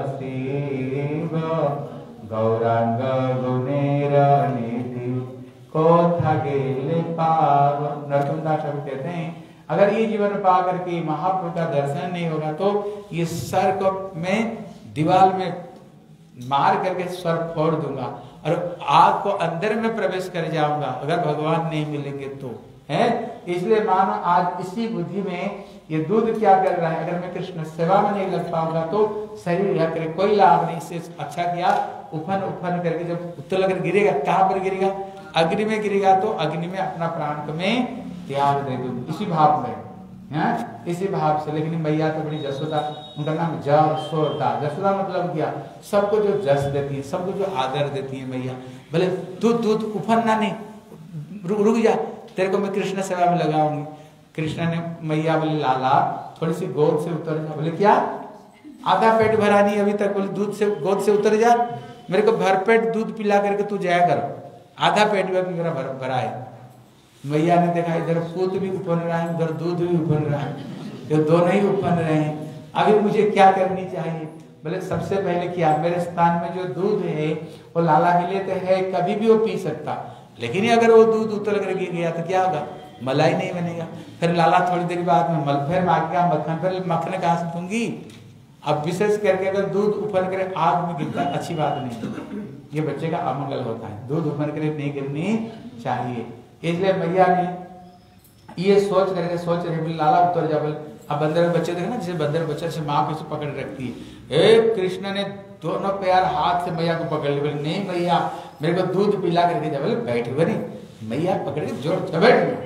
पसीव गौरांग गुणेर निधि को थगेले पाव। नरोत्तम दास ठाकुर कहते हैं, अगर ये जीवन पा करके महाप्रभु का दर्शन नहीं होगा तो ये सर को मैं दीवार में मार करके सर फोड़ दूंगा और आग को अंदर में प्रवेश कर जाऊंगा अगर भगवान नहीं मिलेंगे तो, है। इसलिए मानो आज इसी बुद्धि में ये दूध क्या कर रहा है, अगर मैं कृष्ण सेवा में नहीं लग पाऊंगा तो शरीर रह कर कोई लाभ नहीं। इससे अच्छा क्या, उफन उफन करके जब उत्तर कर गिरेगा, कहाँ पर गिरेगा, अग्नि में गिरेगा तो अग्नि में अपना प्राण को मैं त्याग दे दूं, इसी भाव में, है, इसी भाव से। लेकिन मैया तो बड़ी जसोदा, उनका नाम जसोदा। जसोदा मतलब क्या, सबको जो जस देती है, सबको जो आदर देती है मैया। भले दूध दूध उफनना नहीं, रुक जा, तेरे को मैं कृष्ण सेवा में लगाऊंगी। कृष्ण ने मैया बोले लाला थोड़ी सी गोद से उतर जा। बोले क्या, आधा पेट भरा नहीं अभी तक। बोले दूध से गोद से उतर जा, मेरे को भरपेट दूध पिला करके तू जाया कर, आधा पेट में मेरा भरा है। मैया ने देखा इधर पूत भी उफन रहा है, उधर दूध भी उफन रहा है, तो दोनों ही उफन रहे हैं, अभी मुझे क्या करनी चाहिए। बोले सबसे पहले क्या, मेरे स्थान में जो दूध है वो लाला के लिए तो है, कभी भी वो पी सकता, लेकिन अगर वो दूध उतर कर गिर गया तो क्या होगा, मलाई नहीं बनेगा। फिर लाला थोड़ी देर बाद में फिर मांगेगा मक्खन, फिर मक्खन कहाँ से दूंगी। अब विशेष करके अगर दूध उफन करे आग में गिरता अच्छी बात नहीं, ये बच्चे का अमंगल होता है, दूध उफन करे नहीं गिरनी चाहिए। इसलिए मैया ने ये सोच रहे लाला उतर जा। बोले अब बंदर के बच्चे देखे ना, जैसे बंदर बच्चे से माँ को पकड़ रखती है, कृष्ण ने दोनों पैर हाथ से मैया को पकड़ लिया। बोले नहीं मैया मेरे को दूध पिला करके जा। बोले बैठ बनी, मैया पकड़ के जोर से बैठ,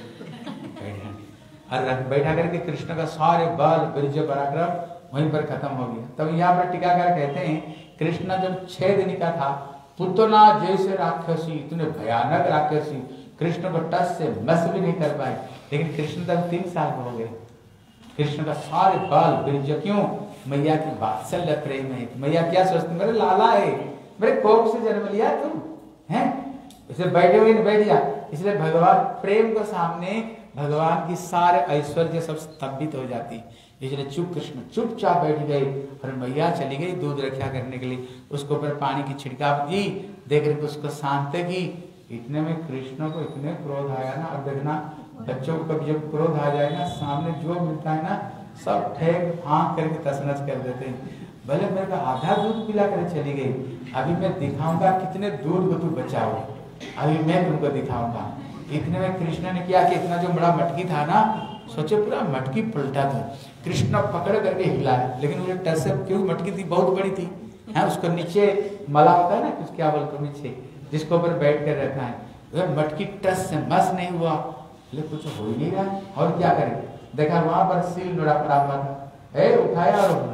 बैठा करके कृष्ण का सारे बल बीर्य पराक्रम वहीं पर खत्म हो गया। तब यहाँ पर टीकाकार कहते हैं, कृष्ण जब 6 दिन का था, पुतना जैसे राक्षसी, इतने भयानक राक्षसी, कृष्ण को टच से मस भी नहीं कर पाए। लेकिन कृष्ण तब 3 साल हो गए। कृष्ण का सारे बाल बीर्य, क्यों, मैया की वात्सल्य प्रेम है। मैया क्या सोचती, मेरे लाला है, मेरे कोख से जन्म लिया तुम, हैं, इसे बैठे हुए बैठ जा। इसलिए भगवान प्रेम के सामने भगवान की सारे ऐश्वर्य सब स्तंभित हो जाती। इसलिए कृष्ण चुपचाप बैठ गए और मैया चली गई दूध रक्षा करने के लिए, उसको ऊपर पानी की छिड़काव की, देख रहे उसको शांत की। इतने में कृष्ण को इतने क्रोध आया ना, अब देखना बच्चों को कभी जब क्रोध आ जाए ना, सामने जो मिलता है ना सब ठेक फांक करके तसनस कर देते हैं। भले मेरे को आधा दूध पिला कर चली गई, अभी मैं दिखाऊंगा कितने दूध को तू बचाओ, अभी मैं तुमको दिखाऊंगा। इतने में कृष्ण ने क्या कि इतना जो बड़ा मटकी था ना, सोचे पूरा मटकी पलटा था, कृष्ण पकड़ करके हिलाया। लेकिन मुझे टच से, क्यों मटकी थी बहुत बड़ी थी, है, उसको नीचे मला होता है ना कुछ, क्या बोलते नीचे जिसको ऊपर बैठ कर रखा है, मटकी टच से मस नहीं हुआ। कुछ हो ही नहीं रहा, और क्या करें। देखा वहां पर सील नोड़ा पड़ा हुआ था, उठाया और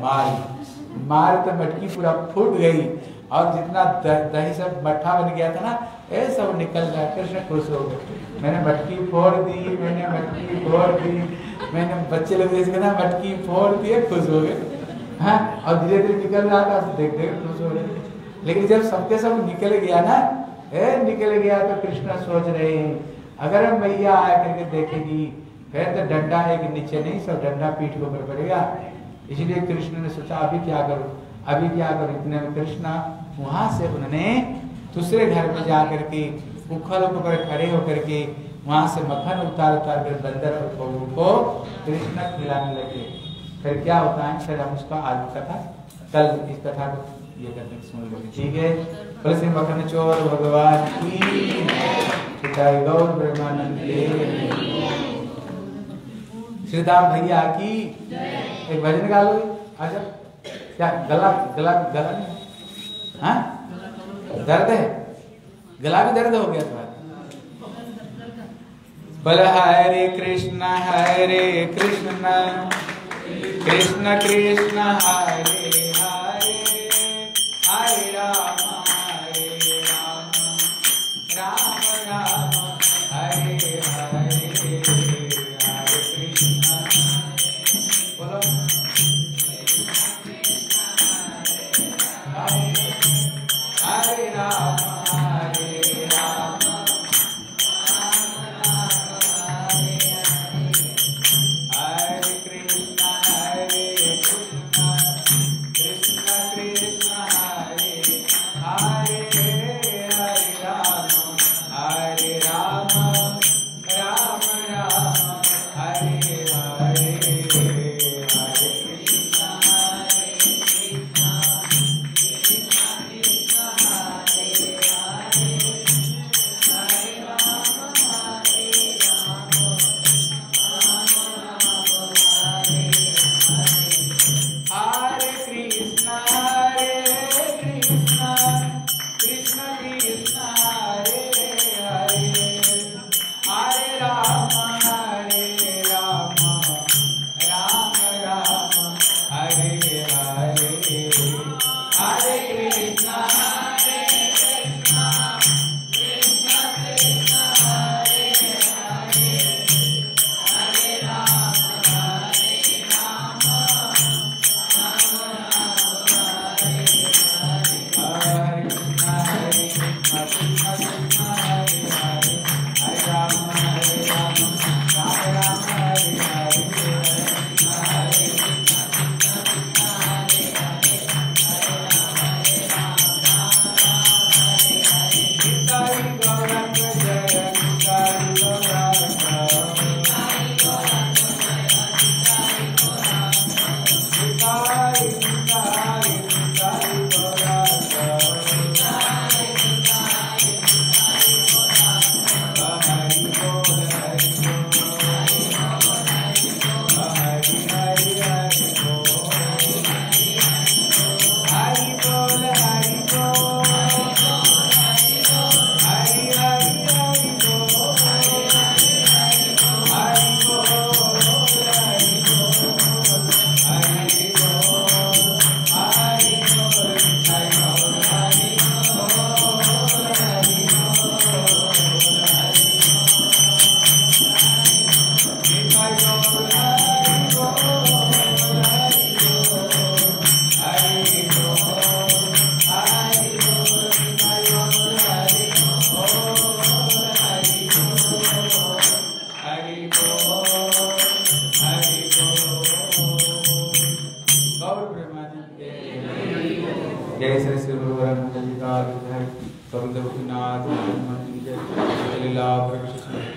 मार तो मटकी पूरा फूट गई, और जितना दही सब मट्ठा बन गया था ना, सब निकल गया। कृष्ण खुश हो गए, मैंने मटकी फोड़ दी, मैंने मटकी फोड़ दी, मैंने बच्चे लोग जैसे ना मटकी फोड़ दिए, खुश हो गए। हाँ, और धीरे धीरे निकल रहा था, देख देख खुश हो रहे। लेकिन जब सबके सब निकल गया ना, निकल गया तो कृष्ण सोच रहे हैं अगर मैया आकर के देखेगी फिर तो डंडा है कि नीचे नहीं, सब डंडा पीठ के ऊपर पड़ेगा। इसलिए कृष्ण ने सोचा अभी क्या करूं, अभी क्या करूं। इतने में कृष्ण वहां से उन्होंने दूसरे घर में जाकर के उखल पर खड़े होकर के वहां से मक्खन उतार कर बंदर और कौओं को कृष्ण खिलाने लगे। फिर क्या होता है, फिर हम उसका आगे कथा कल इस कथा को ये करने की सुन लेंगे, ठीक है। बोले श्री मखन चोर भगवान की, गौर ब्रह्मानंद श्रीधाम भैया की। एक भजन गा लो। अच्छा क्या गला गला गला नहीं, हाँ दर्द है, गला भी दर्द हो गया तुम्हारा, बल हरे कृष्ण कृष्ण कृष्ण हरे हरे हरे राम राम राम हरे हरे हरे कृष्ण बोलो हरे राम जय श्री श्री गुरु गोविंद लीला प्रभु